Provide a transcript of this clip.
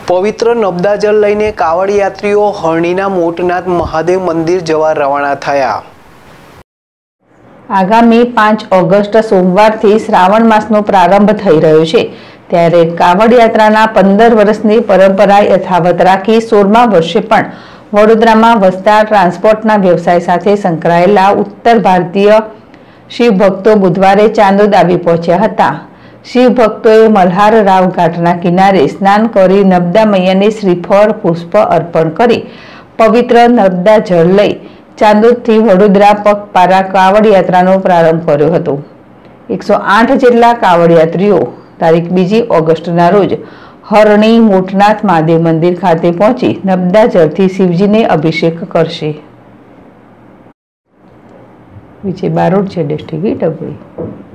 પવિત્ર નર્મદા જળ લઈને કાવડ યાત્રીઓ હરણીના મોટનાથ મહાદેવ મંદિર જવા રવાના થયા। આગામી 5 ઓગસ્ટ સોમવારથી શ્રાવણ માસનો પ્રારંભ થઈ રહ્યો છે, ત્યારે કાવડ યાત્રાના 15 વર્ષની પરંપરા યથાવત રાખી 16મા વર્ષે પણ વડોદરામાં વસતા ટ્રાન્સપોર્ટના વ્યવસાય સાથે સંકળાયેલા ઉત્તર ભારતીય શિવ ભક્તો બુધવારે ચાંદોદ આવી પહોંચ્યા હતા। શિવ ભક્તોએ મલ્હાર રાવ ઘાટના કિનારે સ્નાન કરી નર્મદા મૈયાને શ્રીફળ પુષ્પ અર્પણ કરી પવિત્ર નર્મદા જળ લઈ ચાંદોદથી વડોદરા પગપાળા કાવડ યાત્રાનો પ્રારંભ કર્યો હતો। 108 જેટલા કાવડ યાત્રીઓ તારીખ 2 ઓગસ્ટના રોજ હરણી મોટનાથ મહાદેવ મંદિર ખાતે પહોંચી નર્મદા જળથી શિવજીને અભિષેક કરશે। વિજય બારોટ છે, ડિસ્ટ્રિક્ટ ડભોઈ।